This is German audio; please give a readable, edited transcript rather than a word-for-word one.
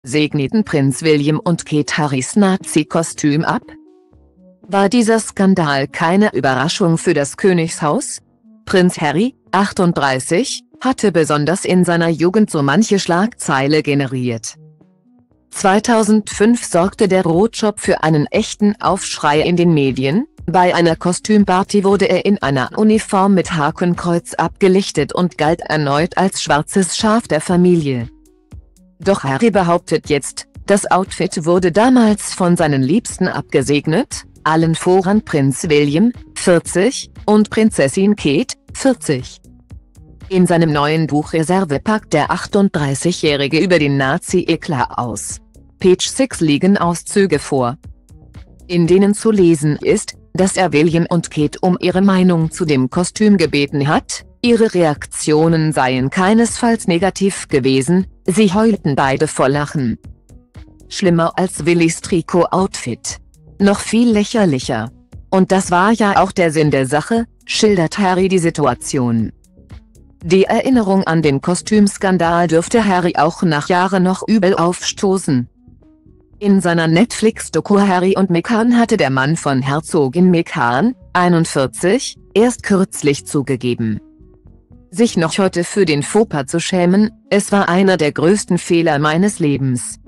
Segneten Prinz William und Kate Harrys Nazi-Kostüm ab? War dieser Skandal keine Überraschung für das Königshaus? Prinz Harry, 38, hatte besonders in seiner Jugend so manche Schlagzeile generiert. 2005 sorgte der Rotschopf für einen echten Aufschrei in den Medien. Bei einer Kostümparty wurde er in einer Uniform mit Hakenkreuz abgelichtet und galt erneut als schwarzes Schaf der Familie. Doch Harry behauptet jetzt, das Outfit wurde damals von seinen Liebsten abgesegnet, allen voran Prinz William, 40, und Prinzessin Kate, 40. In seinem neuen Buch Reserve packt der 38-Jährige über den Nazi-Eklat aus. Page 6 liegen Auszüge vor, in denen zu lesen ist, dass er William und Kate um ihre Meinung zu dem Kostüm gebeten hat. Ihre Reaktionen seien keinesfalls negativ gewesen, sie heulten beide vor Lachen. Schlimmer als Willys Trikot-Outfit. Noch viel lächerlicher. Und das war ja auch der Sinn der Sache, schildert Harry die Situation. Die Erinnerung an den Kostümskandal dürfte Harry auch nach Jahren noch übel aufstoßen. In seiner Netflix-Doku Harry und Meghan hatte der Mann von Herzogin Meghan, 41, erst kürzlich zugegeben, sich noch heute für den Fauxpas zu schämen: „Es war einer der größten Fehler meines Lebens.